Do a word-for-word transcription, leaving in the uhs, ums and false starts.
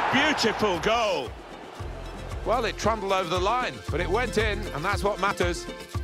Beautiful goal. Well, it trundled over the line, but it went in, and that's what matters.